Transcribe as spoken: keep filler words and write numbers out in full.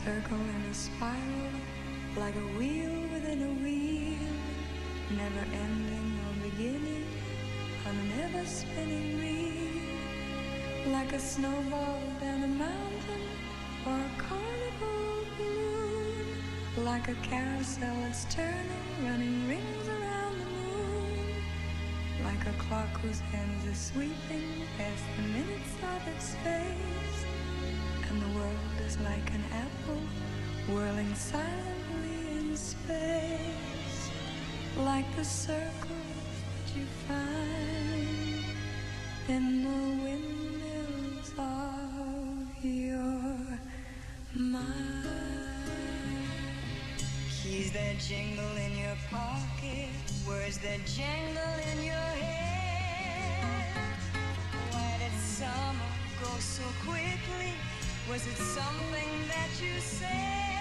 circle in a spiral, like a wheel within a wheel, never ending or beginning on an ever spinning reel, like a snowball down a mountain or a carnival balloon, like a carousel that's turning, running rings around the moon, like a clock whose hands are sweeping past the minutes of its face, and the world is like an apple whirling silently in space, like the circles that you find in the windmills of your mind. Keys that jingle in your pocket, words that jangle in your head. Why did summer go so quickly? Was it something that you said?